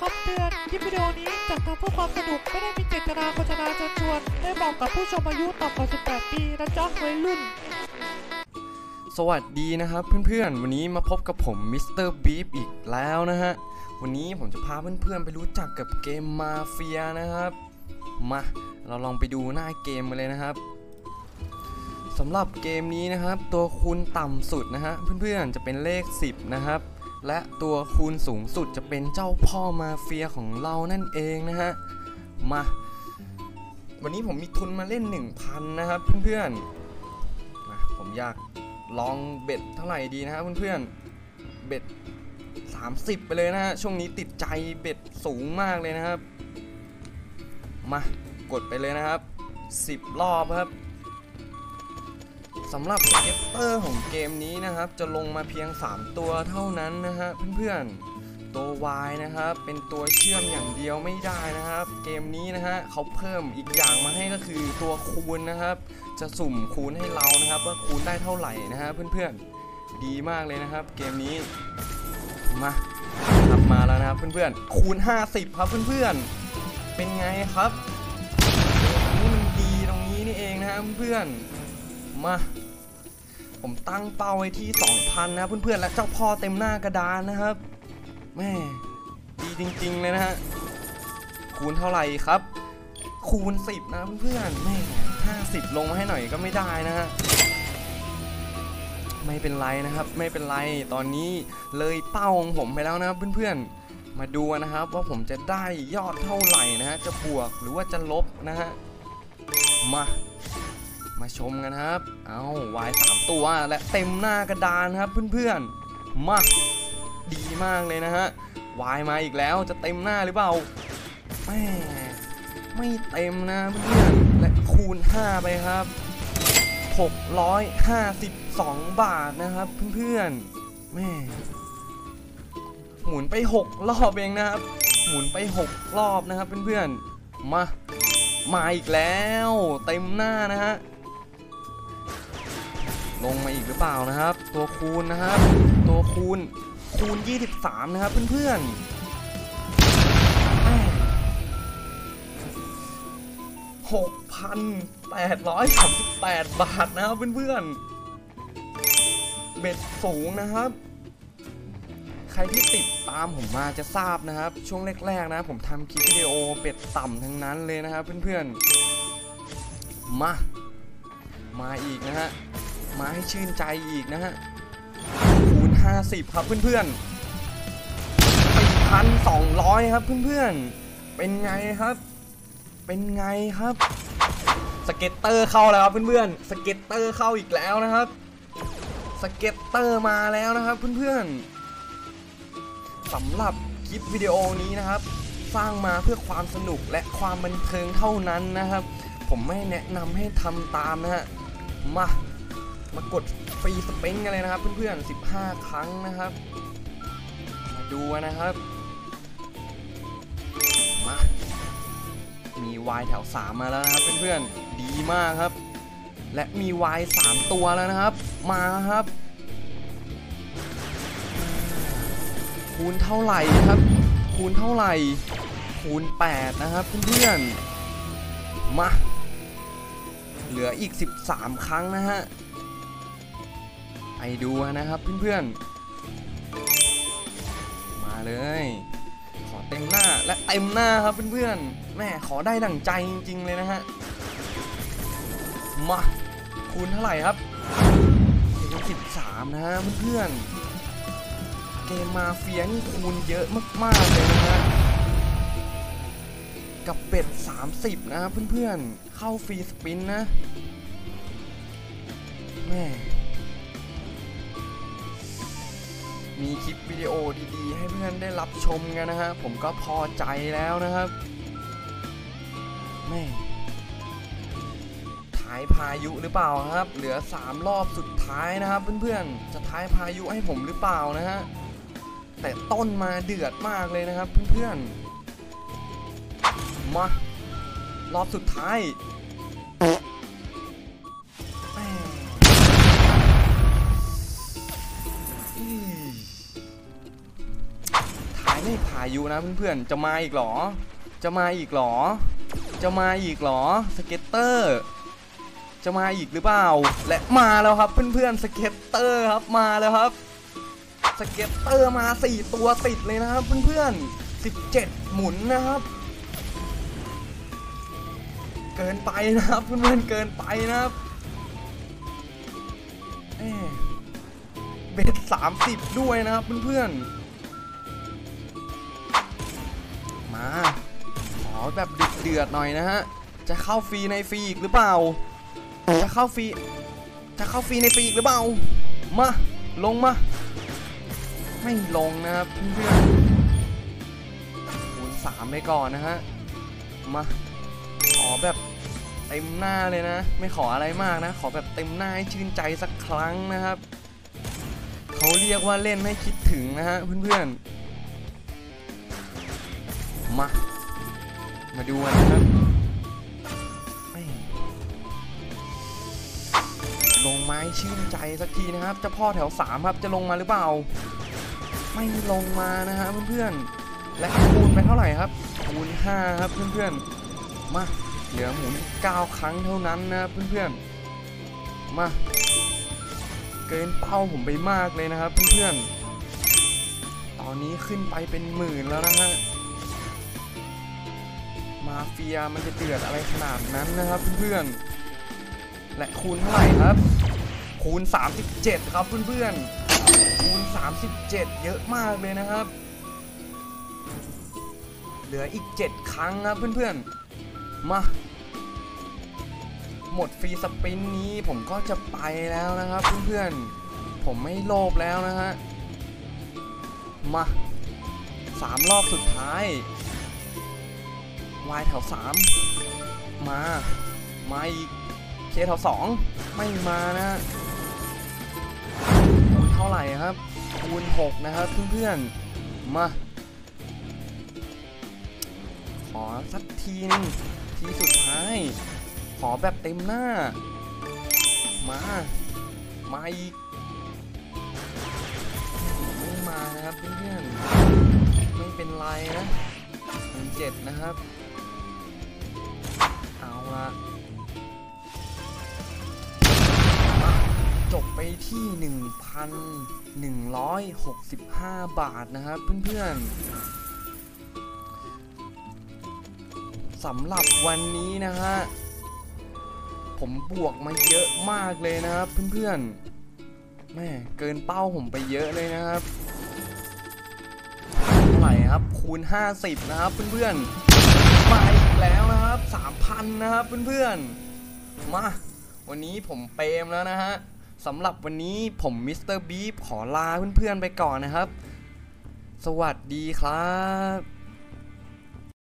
คำเตือนคลิปวิดีโอนี้จัดทำเพื่อความสนุกไม่ได้มีเจตนาโฆษณาเชิญชวนและเหมาะกับผู้ชมอายุต่ำกว่า 18 ปีนะจ๊ะวัยรุ่นสวัสดีนะครับเพื่อนๆวันนี้มาพบกับผมมิสเตอร์บีฟอีกแล้วนะฮะวันนี้ผมจะพาเพื่อนๆไปรู้จักกับเกมมาเฟียนะครับมาเราลองไปดูหน้าเกมกันเลยนะครับสำหรับเกมนี้นะครับตัวคูณต่ำสุดนะฮะเพื่อนๆจะเป็นเลข10นะครับและตัวคูณสูงสุดจะเป็นเจ้าพ่อมาเฟียของเรานั่นเองนะฮะมาวันนี้ผมมีทุนมาเล่น 1,000 นะครับเพื่อนๆมาผมอยากลองเบ็ดเท่าไหร่ดีนะครับเพื่อนๆเบ็ด30ไปเลยนะฮะช่วงนี้ติดใจเบ็ดสูงมากเลยนะครับมากดไปเลยนะครับ10 รอบครับสำหรับสเก็ตเตอร์ของเกมนี้นะครับจะลงมาเพียง3ตัวเท่านั้นนะฮะเพื่อนๆตัว Y นะครับเป็นตัวเชื่อมอย่างเดียวไม่ได้นะครับเกมนี้นะฮะเขาเพิ่มอีกอย่างมาให้ก็คือตัวคูณนะครับจะสุ่มคูณให้เรานะครับว่าคูณได้เท่าไหร่นะฮะเพื่อนๆดีมากเลยนะครับเกมนี้มาแล้วนะครับเพื่อนๆคูณ50ครับเพื่อนๆเป็นไงครับนี่มันดีตรงนี้นี่เองนะครับเพื่อนมาผมตั้งเป้าไว้ที่ 2,000 นะเพื่อนๆและเจ้าพ่อเต็มหน้ากระดานนะครับแม่ดีจริงๆเลยนะฮะคูณเท่าไหร่ครับคูณ10นะเพื่อนๆแม่50ลงมาให้หน่อยก็ไม่ได้นะฮะไม่เป็นไรนะครับไม่เป็นไรตอนนี้เลยเป้าของผมไปแล้วนะครับเพื่อนๆมาดูนะครับว่าผมจะได้ยอดเท่าไหร่นะฮะจะบวกหรือว่าจะลบนะฮะมาชมกันครับเอาวาย3ตัวและเต็มหน้ากระดานครับเพื่อนๆมาดีมากเลยนะฮะวายมาอีกแล้วจะเต็มหน้าหรือเปล่าไม่เต็มนะเพื่อนและคูณ5ไปครับ652 บาทนะครับเพื่อนๆแม่หมุนไป6 รอบเองนะครับหมุนไป6 รอบนะครับเพื่อนๆมาอีกแล้วเต็มหน้านะฮะลงมาอีกหรือเปล่านะครับตัวคูณนะครับตัวคูณ23นะครับเพื่อนๆ6,838 บาทนะครับเพื่อนๆเบ็ดสูงนะครับใครที่ติดตามผมมาจะทราบนะครับช่วงแรกๆนะผมทำคลิปวิดีโอเบ็ดต่ำทั้งนั้นเลยนะครับเพื่อนๆมาอีกนะฮะมาให้ชื่นใจอีกนะฮะคูณ50ครับเพื่อนๆ 4,200 ครับเพื่อนๆเป็นไงครับสเก็ตเตอร์เข้าแล้วครับเพื่อนๆสเก็ตเตอร์เข้าอีกแล้วนะครับสเก็ตเตอร์มาแล้วนะครับเพื่อนๆสำหรับคลิปวิดีโอนี้นะครับสร้างมาเพื่อความสนุกและความบันเทิงเท่านั้นนะครับผมไม่แนะนำให้ทำตามนะฮะมากดฟรีสเปนกันเลยนะครับเพื่อนๆ15 ครั้งนะครับมาดูนะครับมี Y แถว3มาแล้วนะครับเพื่อนๆดีมากครับและมี Y 3 ตัวแล้วนะครับมาครับคูณเท่าไหร่ครับคูณเท่าไหร่คูณ8นะครับเพื่อนๆมาเหลืออีก13 ครั้งนะฮะไปดูนะครับเพื่อนๆมาเลยขอเต็มหน้าและเต็มหน้าครับเพื่อนๆแม่ขอได้ดั่งใจจริงๆเลยนะฮะมาคูณเท่าไหร่ครับ13นะฮะเพื่อนๆเกมมาเฟียนี่คูณเยอะมากๆเลยนะฮะกับเป็ด30นะครับเพื่อนๆเข้าฟรีสปินนะแม่มีคลิปวิดีโอดีๆให้เพื่อนได้รับชมกันนะฮะผมก็พอใจแล้วนะครับแม่ท้ายพายุหรือเปล่าครับเหลือ3 รอบสุดท้ายนะครับเพื่อนๆจะท้ายพายุให้ผมหรือเปล่านะฮะแต่ต้นมาเดือดมากเลยนะครับเพื่อนๆมารอบสุดท้ายไม่พายุนะเพื่อนๆจะมาอีกหรอจะมาอีกหรอจะมาอีกหรอสเก็ตเตอร์จะมาอีกหรือเปล่าและมาแล้วครับเพื่อนๆสเก็ตเตอร์ครับมาแล้วครับสเก็ตเตอร์มา4ตัวติดเลยนะครับเพื่อนๆ17หมุนนะครับเกินไปนะครับเพื่อนๆเกินไปนะครับเบส30ด้วยนะครับเพื่อนๆมาขอแบบเดือดหน่อยนะฮะจะเข้าฟรีในฟรีอีกหรือเปล่าจะเข้าฟรีในฟรีอีกหรือเปล่ามาลงมาไม่ลงนะครับเพื่อนๆคูณ3ไปก่อนนะฮะมาขอแบบเต็มหน้าเลยนะไม่ขออะไรมากนะขอแบบเต็มหน้าให้ชื่นใจสักครั้งนะครับเขาเรียกว่าเล่นให้คิดถึงนะฮะเพื่อนๆมาดูกันนะครับลงไม้ชื่นใจสักทีนะครับเจ้าพ่อแถว3ครับจะลงมาหรือเปล่าไม่ลงมานะฮะเพื่อนๆและคูณไปเท่าไหร่ครับคูณ5ครับเพื่อนๆมาเหลือหมุน9ครั้งเท่านั้นนะครับเพื่อนๆมาเกินเป้าผมไปมากเลยนะครับเพื่อนๆตอนนี้ขึ้นไปเป็นหมื่นแล้วนะฮะมาเฟียมันจะเดือดอะไรขนาดนั้นนะครับเพื่อนๆและคูณเท่าไหร่ครับคูณ37ครับเพื่อนๆคูณ37เยอะมากเลยนะครับเหลืออีก7ครั้งครับเพื่อนๆมาหมดฟรีสปินนี้ผมก็จะไปแล้วนะครับเพื่อนๆผมไม่โลภแล้วนะฮะมา3รอบสุดท้ายวายแถว3มาอีกเคแถว2ไม่มานะคูณเท่าไหร่ครับคูณ6นะครับเพื่อนๆมาขอสักทีนึงทีสุดท้ายขอแบบเต็มหน้ามาอีกไม่มานะครับเพื่อนๆไม่เป็นไรนะ17นะครับเอาละจบไปที่ 1,165 บาทนะครับเพื่อนๆสำหรับวันนี้นะฮะผมบวกมาเยอะมากเลยนะครับเพื่อนๆแม่เกินเป้าผมไปเยอะเลยนะครับเท่าไหร่ครับคูณ50นะครับเพื่อนๆมาอีกแล้วนะครับ 3,000 นะครับเพื่อนๆมาวันนี้ผมเปรมแล้วนะฮะสำหรับวันนี้ผมมิสเตอร์บีฟขอลาเพื่อนๆไปก่อนนะครับสวัสดีครับ